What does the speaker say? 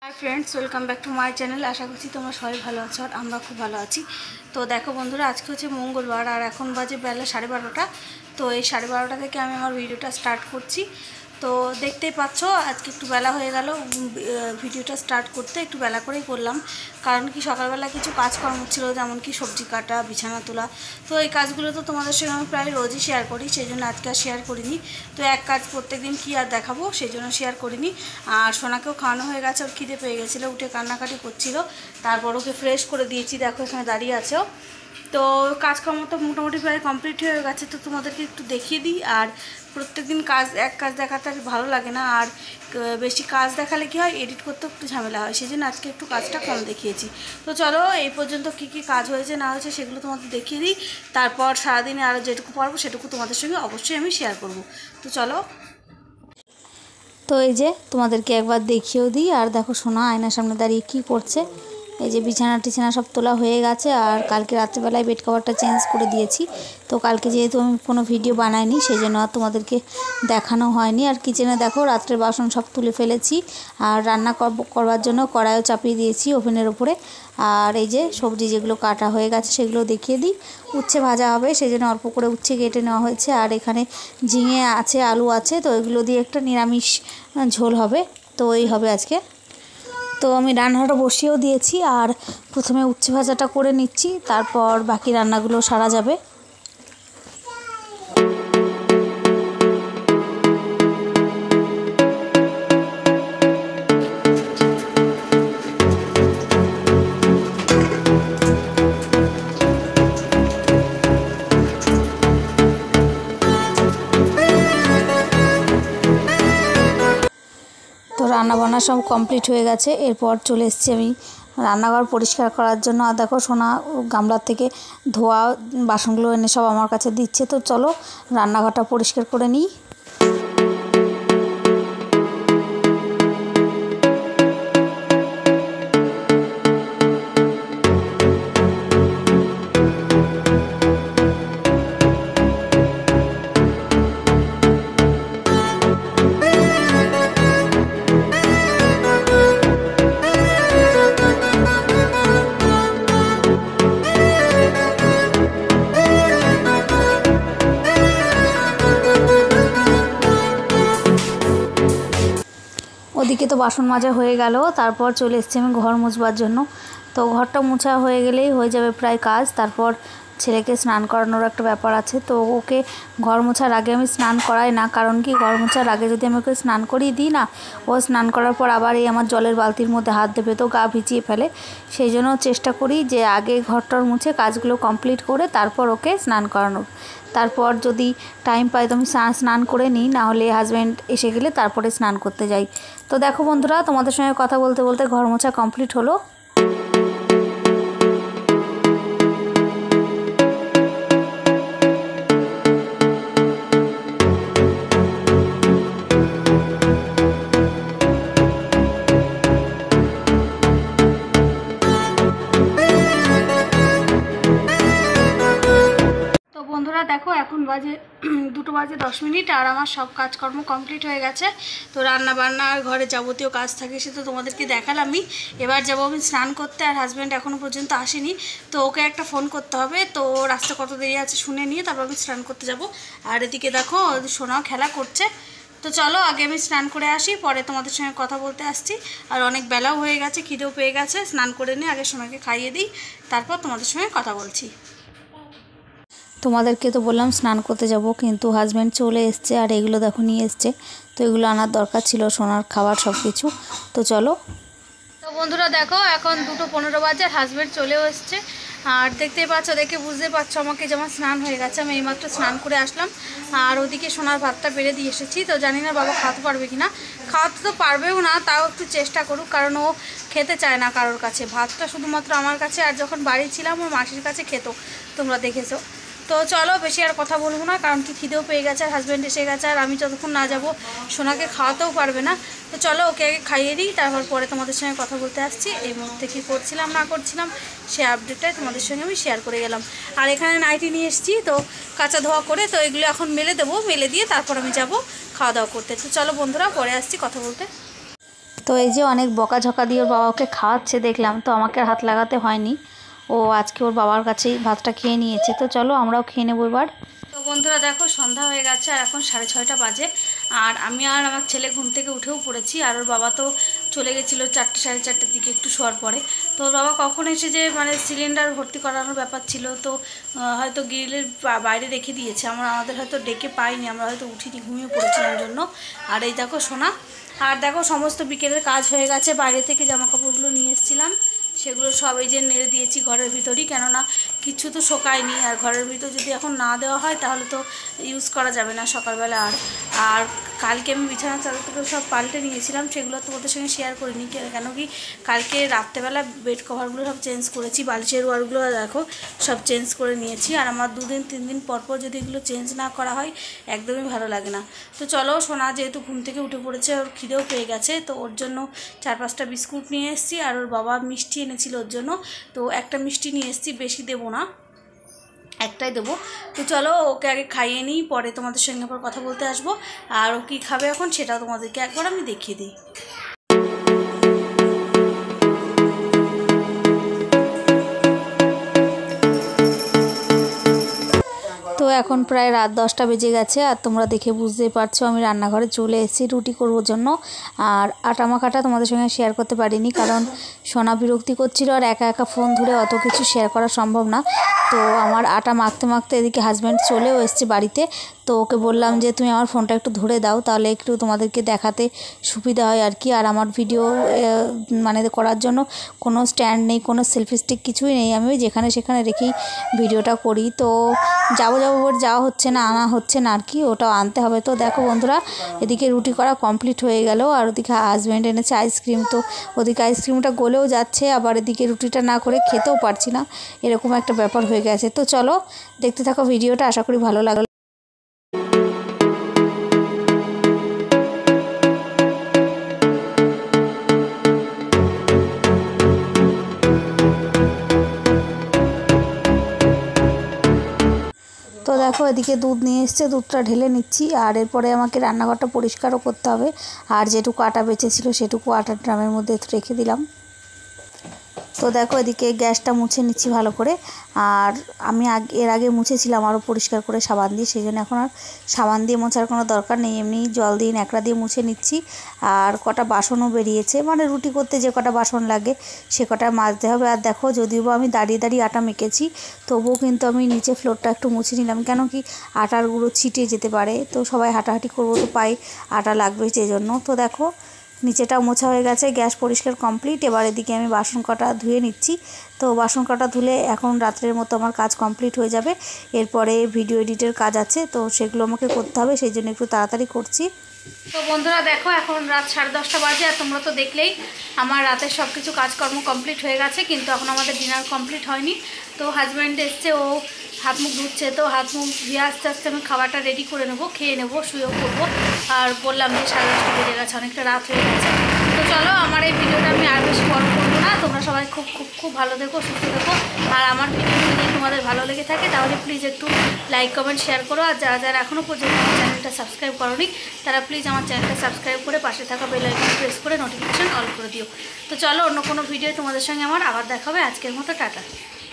High friends welcome back to my channel. आशा करছি তোমরা সবাই ভালো আছো আর আমরা খুব ভালো আছি। তো দেখো বন্ধুরা, আজকে হচ্ছে মঙ্গলবার আর এখন বাজে বেলা 12:30। তো এই 12:30 থেকে আমি আমার ভিডিওটা স্টার্ট করছি। তো দেখতেই পাচ্ছ আজকে একটু বেলা হয়ে গেল ভিডিওটা স্টার্ট করতে, একটু বেলা করেই করলাম। কারণ কি সকালবেলা কিছু কাজকর্ম ছিল, যেমন কি সবজি কাটা, বিছানা তোলা। তো এই কাজগুলো তো তোমাদের সঙ্গে আমি প্রায় রোজই শেয়ার করি, সেই জন্য আজকে আর শেয়ার করিনি। তো এক কাজ প্রত্যেকদিন কি আর দেখাবো, সেই জন্য শেয়ার করিনি। আর সোনাকেও খাওয়ানো হয়ে গেছে, ওর খিদে পেয়ে গেছিলো, উঠে কান্নাকাটি করছিল। তারপর ওকে ফ্রেশ করে দিয়েছি, দেখো এখানে দাঁড়িয়ে আছেও। তো কাজকর্ম তো মোটামুটি প্রায় কমপ্লিট হয়ে গেছে। তো তোমাদেরকে একটু দেখিয়ে দিই। আর প্রত্যেকদিন এক কাজ দেখাতে আর ভালো লাগে না, আর বেশি কাজ দেখালে কি হয়, এডিট করতে একটু ঝামেলা হয়, সেই জন্য আজকে একটু কাজটা কম দেখিয়েছি। তো চলো এই পর্যন্ত কি কি কাজ হয়েছে না হয়েছে সেগুলো তোমাদের দেখিয়ে দিই। তারপর সারাদিনে আরও যেটুকু পারবো সেটুকু তোমাদের সঙ্গে অবশ্যই আমি শেয়ার করব। তো চলো। তো এই যে তোমাদেরকে একবার দেখিয়েও দিই। আর দেখো সোনা আয়নার সামনে দাঁড়িয়ে কী করছে। এই যে বিছানা টিছানা সব তোলা হয়ে গেছে, আর কালকে রাত্রেবেলায় বেড কভারটা চেঞ্জ করে দিয়েছি। তো কালকে যেহেতু আমি কোনো ভিডিও বানাইনি, সেই জন্য আর তোমাদেরকে দেখানো হয়নি। আর কিচেনে দেখো রাত্রের বাসন সব তুলে ফেলেছি, আর রান্না করবার জন্য কড়াইও চাপিয়ে দিয়েছি ওভেনের ওপরে। আর এই যে সবজি যেগুলো কাটা হয়ে গেছে সেগুলো দেখিয়ে দিই। উচ্ছে ভাজা হবে, সেই জন্য অল্প করে উচ্ছে কেটে নেওয়া হয়েছে। আর এখানে ঝিঙে আছে, আলু আছে, তো এগুলো দিয়ে একটা নিরামিষ ঝোল হবে। তো এই হবে আজকে। তো আমি রান্নাটা বসিয়েও দিয়েছি, আর প্রথমে উচ্ছে ভাজাটা করে নিচ্ছি, তারপর বাকি রান্নাগুলো সারা যাবে। তো রান্নাবান্না সব কমপ্লিট হয়ে গেছে। এরপর চলে এসেছি আমি রান্নাঘর পরিষ্কার করার জন্য। আর দেখো সোনা গামলার থেকে ধোয়া বাসনগুলো এনে সব আমার কাছে দিচ্ছে। তো চলো রান্নাঘরটা পরিষ্কার করে নিই। ওদিকে তো বাসন মাজা হয়ে গেল, তারপর চলে এসেছি আমি ঘর মুছবার জন্য। তো ঘরটা মোছা হয়ে গেলেই হয়ে যাবে প্রায় কাজ। তারপর ছেলেকে স্নান করানোর একটা ব্যাপার আছে, তো ওকে ঘর মোছার আগে আমি স্নান করাই না। কারণ কি ঘর মোছার আগে যদি আমি ওকে স্নান করিয়ে দিই না, ও স্নান করার পর আবার এই আমার জলের বালতির মধ্যে হাত দেবে, তো গা ভিজিয়ে ফেলে। সেই জন্য চেষ্টা করি যে আগে ঘরটার মুছে কাজগুলো কমপ্লিট করে তারপর ওকে স্নান করানোর। তারপর যদি টাইম পাই তো আমি স্নান করে নিই, নাহলে হাজব্যান্ড এসে গেলে তারপরে স্নান করতে যাই। তো দেখো বন্ধুরা, তোমাদের সঙ্গে কথা বলতে বলতে ঘর মোছা কমপ্লিট হলো। বন্ধুরা দেখো এখন বাজে 2:10 আর আমার সব কাজকর্ম কমপ্লিট হয়ে গেছে। তো রান্না বান্না আর ঘরে যাবতীয় কাজ থাকে সে তো তোমাদেরকে দেখালামই। এবার যাবো আমি স্নান করতে, আর হাজব্যান্ড এখনও পর্যন্ত আসেনি। তো ওকে একটা ফোন করতে হবে, তো রাস্তা কত দেরি আছে শুনে নিয়ে তারপর আমি স্নান করতে যাব। আর এদিকে দেখো সোনাও খেলা করছে। তো চলো আগে আমি স্নান করে আসি, পরে তোমাদের সঙ্গে কথা বলতে আসছি। আর অনেক বেলাও হয়ে গেছে, খিদেও পেয়ে গেছে, স্নান করে নিয়ে আগে সোনাকে খাইয়ে দিই, তারপর তোমাদের সঙ্গে কথা বলছি। তোমাদেরকে তো বললাম স্নান করতে যাব, কিন্তু হাজব্যান্ড চলে এসছে, আর এগুলো দেখো নিয়ে এসছে। তো এগুলো আনার দরকার ছিল, সোনার খাবার সব কিছু। তো চলো। তো বন্ধুরা দেখো এখন 2:15 বাজে, হাজব্যান্ড চলেও এসছে। আর দেখতেই পাচ্ছ, দেখে বুঝতে পারছো আমাকে যেমন স্নান হয়ে গেছে। আমি এইমাত্র স্নান করে আসলাম, আর ওদিকে সোনার ভাতটা বেড়ে দিয়ে এসেছি। তো জানি না বাবা খাওয়াতে পারবে কি না, খাওয়াতে তো পারবেও না, তাও একটু চেষ্টা করুক, কারণ ও খেতে চায় না কারোর কাছে। ভাতটা শুধুমাত্র আমার কাছে, আর যখন বাড়ি ছিলাম ওর মাসির কাছে খেত, তোমরা দেখেছো। তো চলো বেশি আর কথা বলবো না, কারণ কি খিদেও পেয়ে গেছে, আর হাজব্যান্ড এসে গেছে, আর আমি যতক্ষণ না যাব সোনাকে খাওয়াতেও পারবে না। তো চলো ওকে আগে খাইয়ে দিই, তারপর পরে তোমাদের সঙ্গে কথা বলতে আসছি। এই মুহূর্তে কী করছিলাম না করছিলাম সে আপডেটটাই তোমাদের সঙ্গে আমি শেয়ার করে গেলাম। আর এখানে নাইটি নিয়ে এসেছি, তো কাঁচা ধোয়া করে, তো এগুলো এখন মেলে দেবো, মেলে দিয়ে তারপর আমি যাব খাওয়া দাওয়া করতে। তো চলো বন্ধুরা পরে আসছি কথা বলতে। তো এই যে অনেক বকাঝকা দিয়ে ওর বাবাকে খাওয়াচ্ছে দেখলাম, তো আমাকে আর হাত লাগাতে হয়নি। ও আজকে ওর বাবার কাছেই ভাতটা খেয়ে নিয়েছে। তো চলো আমরাও খেয়ে নেবো এবার। তো বন্ধুরা দেখো সন্ধ্যা হয়ে গেছে আর এখন 6:30 বাজে। আর আমি আর আমার ছেলে ঘুম থেকে উঠেও পড়েছি। আর ওর বাবা তো চলে গেছিলো 4টে সাড়ে 4টের দিকে একটু শোয়ার পরে। তো ওর বাবা কখন এসে যে মানে সিলিন্ডার ভর্তি করানোর ব্যাপার ছিল, তো হয়তো গ্রিলের বাইরে রেখে দিয়েছে। আমাদের হয়তো ডেকে পাইনি, আমরা হয়তো উঠিনি, ঘুমিয়ে পড়েছিলাম জন্য। আর এই দেখো সোনা, আর দেখো সমস্ত বিকেলের কাজ হয়ে গেছে। বাইরে থেকে জামাকাপড়গুলো নিয়ে এসেছিলাম, সেগুলো সব এই যে নেড়ে দিয়েছি ঘরের ভিতরই, কেননা কিছু তো শোকায়নি। আর ঘরের ভিতর যদি এখন না দেওয়া হয় তাহলে তো ইউজ করা যাবে না সকালবেলা। আর কালকে আমি বিছানা চাদরগুলো সব পাল্টে নিয়েছিলাম, সেগুলো তোমাদের সঙ্গে শেয়ার করিনি, কেন কি কালকে রাত্রেবেলা বেড কভারগুলো সব চেঞ্জ করেছি, বালিশের ওয়ারগুলো দেখো সব চেঞ্জ করে নিয়েছি। আর আমার 2 দিন 3 দিন পর যদি এগুলো চেঞ্জ না করা হয় একদমই ভালো লাগে না। তো চলো সোনা যেহেতু ঘুম থেকে উঠে পড়েছে, ওর খিদেও পেয়ে গেছে, তো ওর জন্য 4-5টা বিস্কুট নিয়ে এসেছি। আর ওর বাবা মিষ্টি এনেছিল ওর জন্য, তো একটা মিষ্টি নিয়ে এসেছি, বেশি দেবো না, একটাই দেবো। তো চলো ওকে আগে খাইয়ে নিই, পরে তোমাদের সঙ্গে আবার কথা বলতে আসবো। আর ও কী খাবে এখন সেটাও তোমাদেরকে একবার আমি দেখিয়ে দিই। তো এখন প্রায় রাত 10টা বেজে গেছে। আর তোমরা দেখে বুঝতেই পারছো আমি রান্নাঘরে চলে এসেছি রুটি করবার জন্য। আর আটা মাখাটা তোমাদের সঙ্গে শেয়ার করতে পারিনি, কারণ সোনা বিরক্তি করছিল আর একা একা ফোন ধরে অত কিছু শেয়ার করা সম্ভব না। তো আমার আটা মাখতে মাখতে এদিকে হাজব্যান্ড চলেও এসছে বাড়িতে। তো ওকে বললাম যে তুমি আমার ফোনটা একটু ধরে দাও, তাহলে একটু তোমাদেরকে দেখাতে সুবিধা হয় আর কি। আর আমার ভিডিও মানে করার জন্য কোনো স্ট্যান্ড নেই, কোনো সেলফি স্টিক কিছুই নেই, আমি যেখানে সেখানে রেখেই ভিডিওটা করি। তো যাবো যাওয়া হচ্ছে না, আনা হচ্ছে না আর কি, ওটাও আনতে হবে। তো দেখো বন্ধুরা এদিকে রুটি করা কমপ্লিট হয়ে গেল। আর ওদিকে হাজব্যান্ড এনেছে আইসক্রিম, তো ওদিকে আইসক্রিমটা গলেও যাচ্ছে, আবার এদিকে রুটিটা না করে খেতেও পারছি না, এরকম একটা ব্যাপার হয়ে গেছে। তো চলো দেখতে থাকো ভিডিওটা, আশা করি ভালো লাগলো। তো দেখো এদিকে দুধ নিয়ে এসছে, দুধটা ঢেলে নিচ্ছি। আর এরপরে আমাকে রান্নাঘরটা পরিষ্কারও করতে হবে। আর যেটুকু আটা বেঁচেছিল সেটুকু আটার ড্রামের মধ্যে রেখে দিলাম। তো দেখো এদিকে গ্যাসটা মুছে নিচ্ছি ভালো করে। আর আমি এর আগে মুছেছিলাম আরও পরিষ্কার করে সাবান দিয়ে, সেই জন্য এখন আর সাবান দিয়ে মোছার কোনো দরকার নেই, এমনি জল দিয়ে ন্যাকড়া দিয়ে মুছে নিচ্ছি। আর কটা বাসনও বেরিয়েছে, মানে রুটি করতে যে কটা বাসন লাগে সে কটা মাজতে হবে। আর দেখো যদিও আমি দাঁড়িয়ে দাঁড়িয়ে আটা মেখেছি, তবুও কিন্তু আমি নিচে ফ্লোরটা একটু মুছে নিলাম, কেন কি আটার গুঁড়ো ছিটে যেতে পারে, তো সবাই হাঁটাহাঁটি করবো তো পায়ে আটা লাগবে সেই জন্য। তো দেখো নিচেটাও মোছা হয়ে গেছে, গ্যাস পরিষ্কার কমপ্লিট। এবার এদিকে আমি বাসন কটা ধুয়ে নিচ্ছি। তো বাসন কটা ধুলে এখন রাত্রের মতো আমার কাজ কমপ্লিট হয়ে যাবে। এরপরে ভিডিও এডিটের কাজ আছে, তো সেগুলো আমাকে করতে হবে, সেই জন্য একটু তাড়াতাড়ি করছি। তো বন্ধুরা দেখো এখন রাত 10:30 বাজে। আর তোমরা তো দেখলেই আমার রাতের সব কিছু কাজকর্ম কমপ্লিট হয়ে গেছে, কিন্তু এখন আমাদের ডিনার কমপ্লিট হয়নি। তো হাজব্যান্ড এসছে, ও হাত মুখ ধুচ্ছে, তো হাত মুখ ধুয়ে আস্তে আস্তে আমি খাবারটা রেডি করে নেবো, খেয়ে নেবো, শুয়েও করবো। আর বললাম যে 10:30 বেজে গেছে, অনেকটা রাত হয়ে গেছে। তো চলো আমার এই ভিডিওটা আমি আর বেশি বড় করবো না। তোমরা সবাই খুব খুব খুব ভালো দেখো, সুস্থ দেখো। আর আমার ভিডিও যদি তোমাদের ভালো লেগে থাকে তাহলে প্লিজ একটু লাইক কমেন্ট শেয়ার করো। আর যারা যারা এখনও পর্যন্ত আমার চ্যানেলটা সাবস্ক্রাইব করোনি তারা প্লিজ আমার চ্যানেলটা সাবস্ক্রাইব করে পাশে থাকা বেল আইকন প্রেস করে নোটিফিকেশন অল করে দিও। তো চলো অন্য কোনো ভিডিও তোমাদের সঙ্গে আমার আবার দেখা হবে। আজকের মতো টাটা।